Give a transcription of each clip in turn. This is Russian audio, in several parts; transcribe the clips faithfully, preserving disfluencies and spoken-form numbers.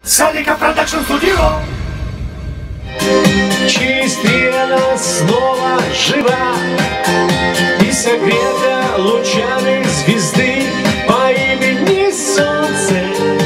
Салика Продакшн Студио. Чистая она снова жива и согрета лучами звезды по имени Солнце.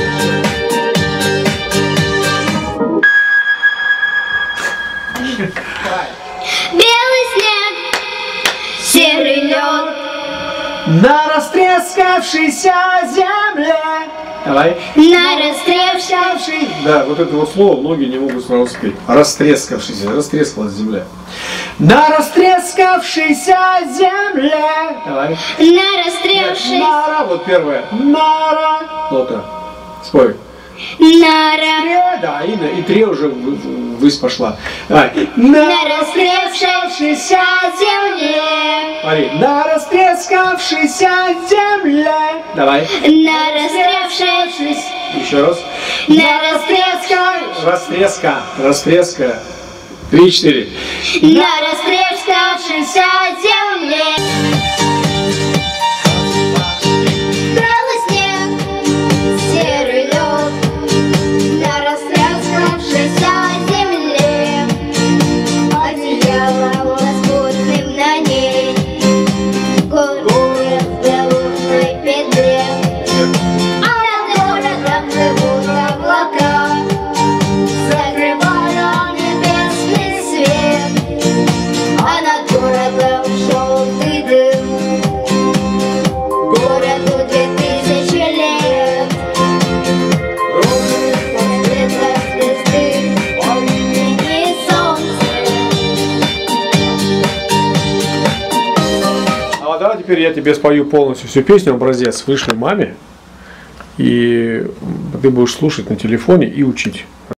Белый снег, серый лед На растрескавшейся земле. Давай. на растрескавшей. Да, вот это вот слово многие не могут сразу спеть. Растрескавшийся, растрескалась земля. На растрескавшейся земле. Давай. На растрескавшей. Нара, вот первое. Нара. Нота. Спой. Нара. Тре, да, и, и тре уже ввысь пошла. Давай. На растрескавшейся земле. Смотри. На растрескавшейся земле. Давай. На растрескавшей. Еще раз. На растрескавшей. Растреска. Растреска. Три, четыре. На растрескавшейся земле. Белый снег, серый лед на растрескавшейся земле. Одеяло лоскутным на ней, город в белужной петле. А над городом плывут облака, закрывая небесный свет. А над городом желтый дым, городу две тысячи лет. Ровный цвета звезды по имени Солнце. А вот давай теперь я тебе спою полностью всю песню, образец, вышлю маме, и ты будешь слушать на телефоне и учить.